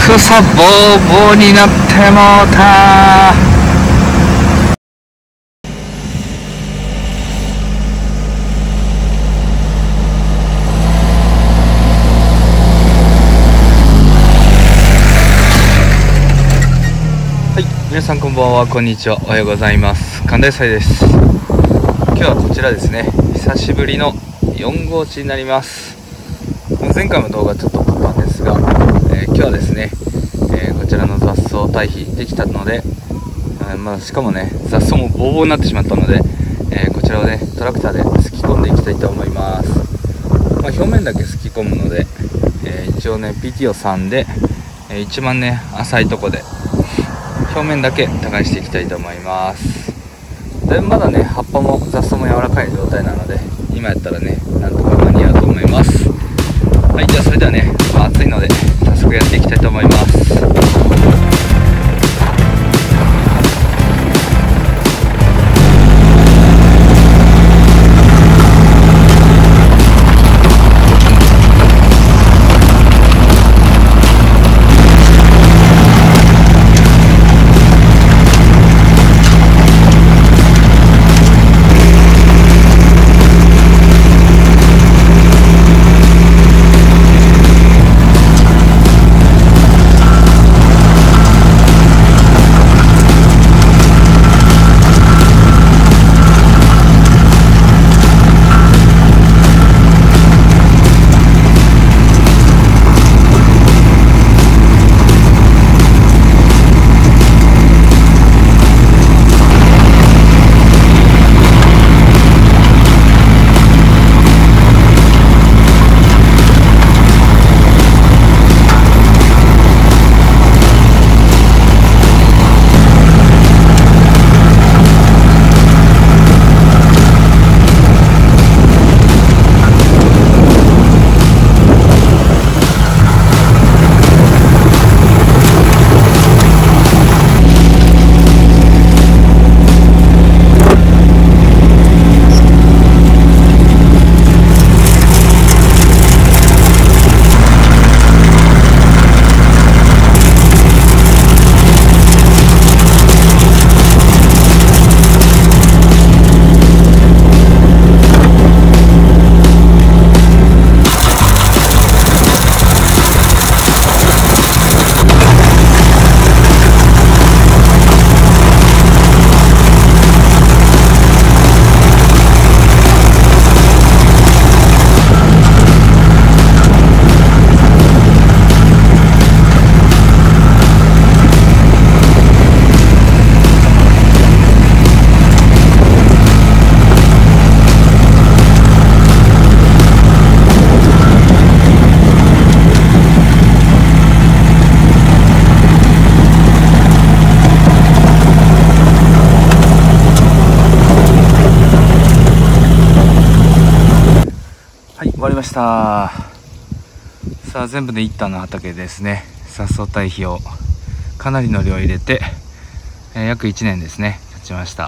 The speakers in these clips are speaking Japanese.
草ぼうぼうになってもうた。はい、皆さんこんばんは、こんにちは、おはようございます。神田野菜です。今日はこちらですね、久しぶりの4号地になります。前回の動画ちょっと撮ったんですが、今日はですね、こちらの雑草堆肥できたので、しかもね雑草もボーボーになってしまったので、こちらをねトラクターですき込んでいきたいと思います。表面だけすき込むので、一応ね PTO3 で、一番ね浅いとこで表面だけ耕していきたいと思います。でまだね葉っぱも雑草も柔らかい状態なので、今やったらねなんとか間に合うと思います。はい、じゃあそれではね、暑いので早速やっていきたいと思います。はい、終わりました。さあ全部で1反の畑ですね、雑草堆肥をかなりの量入れて、約1年ですね経ちました。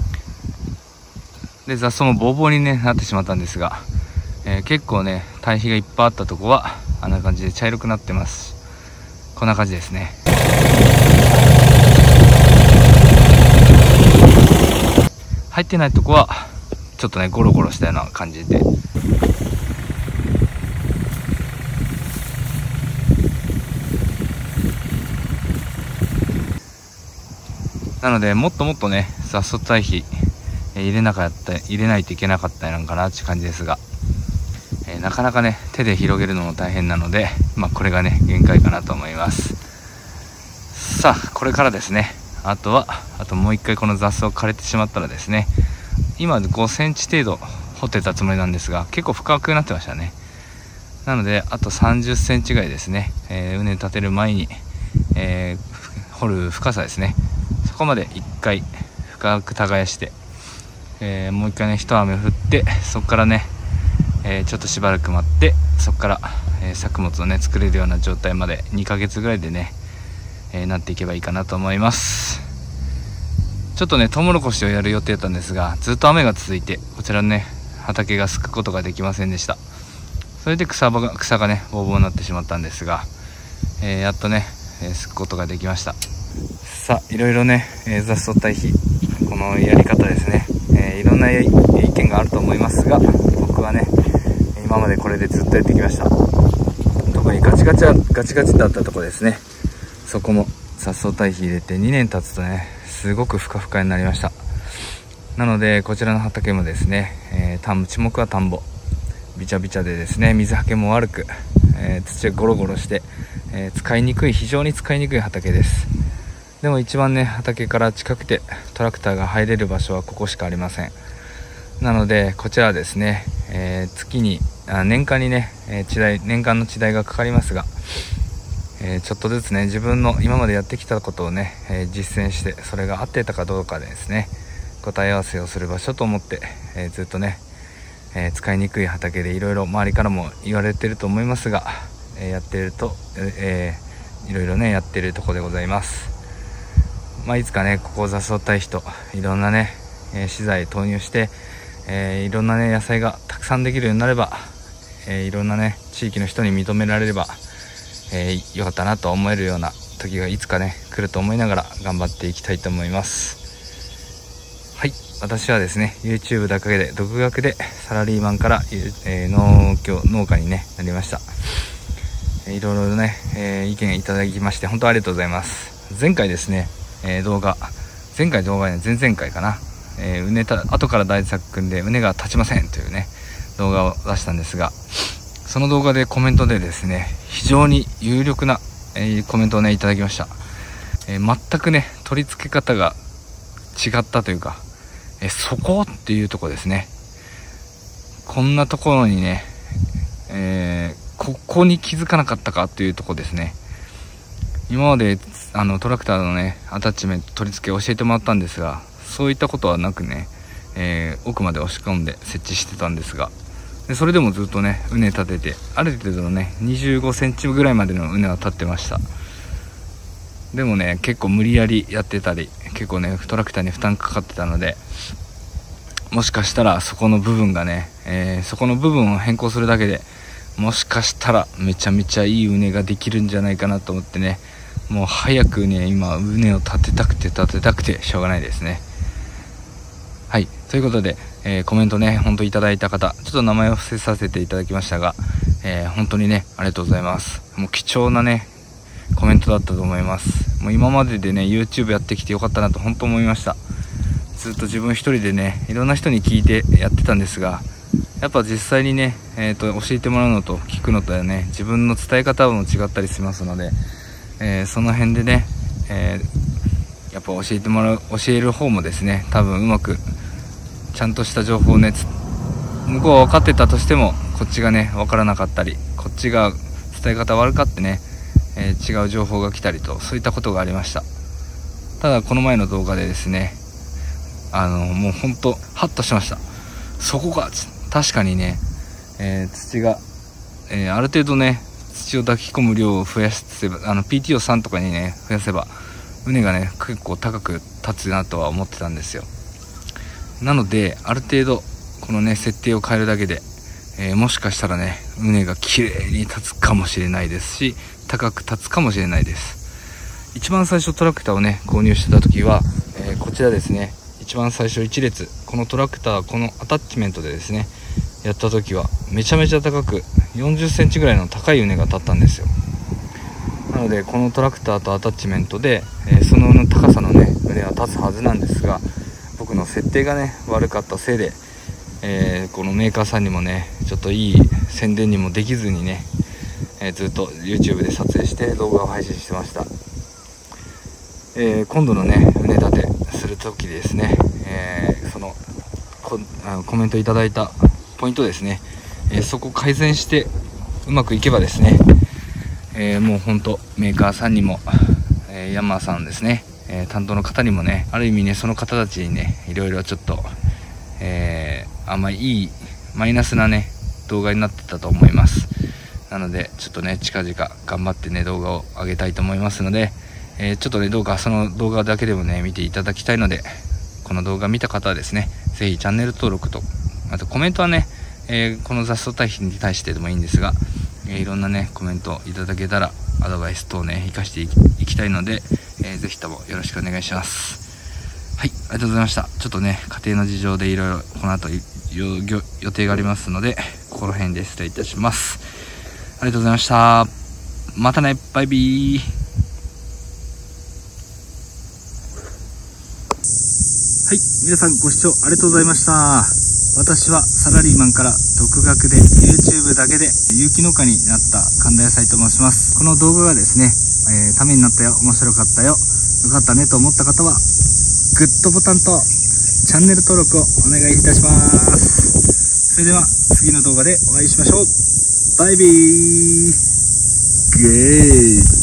で雑草もボーボーに、なってしまったんですが、結構ね堆肥がいっぱいあったとこはあんな感じで茶色くなってます。こんな感じですね。入ってないとこはちょっとねゴロゴロしたような感じで、なのでもっともっとね雑草堆肥入れないといけなかったのかなっていう感じですが、なかなかね手で広げるのも大変なので、これがね限界かなと思います。さあこれからですね、あともう一回この雑草枯れてしまったらですね、今5センチ程度掘ってたつもりなんですが、結構深くなってましたね。なのであと30センチぐらいですね、畝立てる前に、掘る深さですね、そこまで1回深く耕して、もう1回ね一雨降って、そこからね、ちょっとしばらく待って、そこから、作物をね作れるような状態まで2ヶ月ぐらいでね、なっていけばいいかなと思います。ちょっとねトウモロコシをやる予定だったんですが、ずっと雨が続いてこちらのね畑がすくことができませんでした。それで草がねボーボーになってしまったんですが、 やっとね、すくことができました。さあいろいろね、雑草堆肥このやり方ですね、いろんな意見があると思いますが、僕はね今までこれでずっとやってきました。特にガチガチだったとこですね、そこも雑草堆肥入れて2年経つとねすごくふかふかになりました。なのでこちらの畑もですね、地目は田んぼびちゃびちゃでですね、水はけも悪く、土がゴロゴロして、非常に使いにくい畑です。でも一番ね畑から近くてトラクターが入れる場所はここしかありません。なのでこちらはですね、年間にね、年間の地代がかかりますが、ちょっとずつね自分の今までやってきたことをね、実践してそれが合ってたかどうかでですね答え合わせをする場所と思って、ずっとね、使いにくい畑でいろいろ周りからも言われてると思いますが、やってると、いろいろねやってるとこでございます。いつかねここ雑草堆肥といろんなね、資材投入して、いろんなね野菜がたくさんできるようになれば、いろんなね地域の人に認められれば、よかったなと思えるような時がいつかね来ると思いながら頑張っていきたいと思います。私はですね YouTube だけで独学でサラリーマンから、農家に、ね、なりました。いろいろね、意見いただきまして本当ありがとうございます。前回ですね、前回前々回かな、後から大作組んで畝が立ちませんというね動画を出したんですが、その動画でコメントでですね非常に有力な、コメントをねいただきました。全くね取り付け方が違ったというか、そこっていうとこですね。こんなところにね、ここに気づかなかったかというとこですね。今までトラクターのねアタッチメント取り付け教えてもらったんですが、そういったことはなくね、奥まで押し込んで設置してたんですが、それでもずっとね畝立ててある程度のね25センチぐらいまでの畝は立ってました。でもね結構無理やりやってたり結構ねトラクターに負担かかってたので、もしかしたらそこの部分がね、そこの部分を変更するだけでもしかしたらめちゃめちゃいい畝ができるんじゃないかなと思ってね、もう早くね今畝を立てたくてしょうがないですね。ということで、コメントね本当いただいた方ちょっと名前を伏せさせていただきましたが、本当にねありがとうございます。もう貴重なねコメントだったと思います。もう今まででね YouTube やってきてよかったなと本当思いました。ずっと自分一人でねいろんな人に聞いてやってたんですが、やっぱ実際にね、教えてもらうのと聞くのとはね自分の伝え方も違ったりしますので、その辺でね、やっぱ教える方もですね多分うまくちゃんとした情報をね向こうは分かってたとしてもこっちがね分からなかったり、こっちが伝え方悪かってね、違う情報が来たりとそういったことがありました。ただこの前の動画でですねもうほんとハッとしました。そこが確かにね、土が、ある程度ね土を抱き込む量を増やせばPTO3 とかにね増やせば畝がね結構高く立つなとは思ってたんですよ。なのである程度このね設定を変えるだけで、もしかしたらね畝が綺麗に立つかもしれないですし高く立つかもしれないです。一番最初トラクターをね購入してた時は、こちらですね一番最初1列このトラクターこのアタッチメントでですねやった時はめちゃめちゃ高く40センチぐらいの高い畝が立ったんですよ。なのでこのトラクターとアタッチメントで、その高さのね畝は立つはずなんですが、僕の設定がね悪かったせいで、このメーカーさんにもねちょっといい宣伝にもできずにね、ずっと YouTube で撮影して動画を配信してました。今度のね畝立てする時ですね、コメントいただいたポイントですね、そこ改善してうまくいけばですね、もうほんとメーカーさんにも、ヤンマーさんですね、担当の方にもねある意味ねその方たちにねいろいろちょっと、あんまりいいマイナスなね動画になってたと思います。なのでちょっとね近々頑張ってね動画を上げたいと思いますので、ちょっとねその動画だけでもね見ていただきたいので、この動画見た方はですねぜひチャンネル登録とあとコメントはね、この雑草堆肥に対してでもいいんですが、いろんなねコメントいただけたらアドバイス等ね、活かしていきたいので、ぜひともよろしくお願いします。はい、ありがとうございました。ちょっとね、家庭の事情でいろいろこの後予定がありますので、この辺で失礼いたします。ありがとうございました。またね、バイビー。はい、皆さんご視聴ありがとうございました。私はサラリーマンから独学で YouTube だけで有機農家になった神田野菜と申します。この動画がですね、ためになったよ、面白かったよ、よかったねと思った方はグッドボタンとチャンネル登録をお願いいたします。それでは次の動画でお会いしましょう。バイビー。ゲー。